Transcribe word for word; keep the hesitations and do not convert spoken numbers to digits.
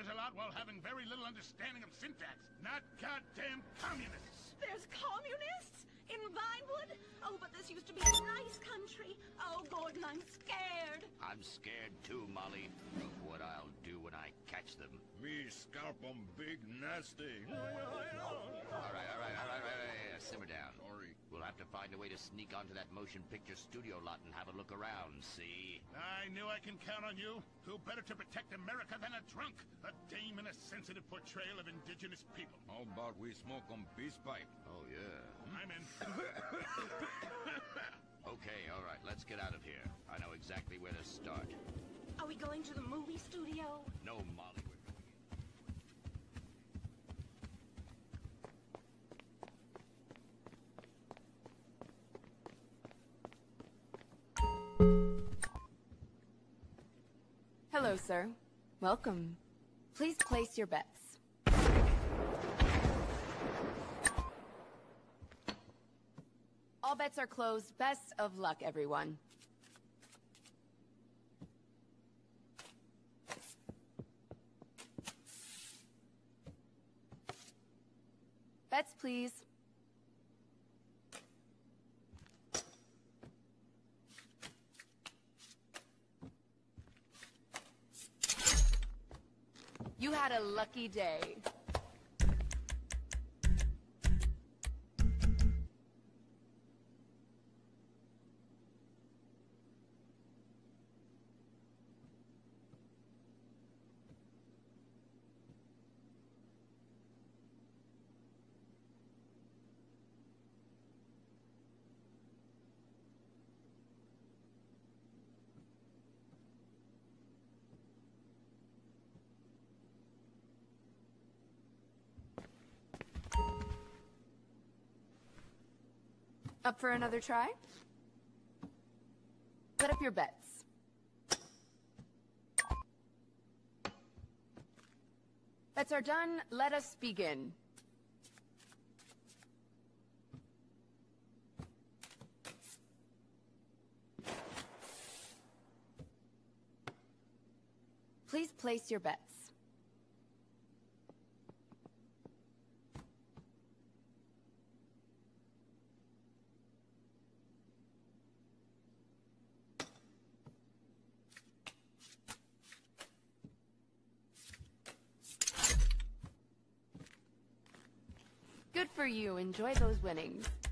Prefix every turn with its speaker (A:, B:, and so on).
A: letters a lot while having very little understanding of syntax. Not goddamn communists.
B: There's communists? In Vinewood? Oh, but this used to be a nice country. Oh, Gordon, I'm scared.
C: I'm scared too, Molly, of what I'll do when I catch them.
D: Me scalp 'em big nasty.
C: All right, all right, all right, all right, all right. Simmer down.
D: Sorry.
C: We'll have to find a way to sneak onto that motion picture studio lot and have a look around, see?
A: I knew I can count on you. Who better to protect America than a drunk? A dame in a sensitive portrayal of indigenous people.
D: How about we smoke 'em peace pipe?
C: Oh, yeah.
A: I'm in.
C: Okay, all right, let's get out of here. I know exactly where to start.
B: Are we going to the movie studio?
C: No, Molly, we're going
E: Hello, sir. Welcome. Please place your bets. All bets are closed. Best of luck, everyone. Bets, please. You had a lucky day. Up for another try? Put up your bets. Bets are done. Let us begin. Please place your bets. Good for you. Enjoy those winnings.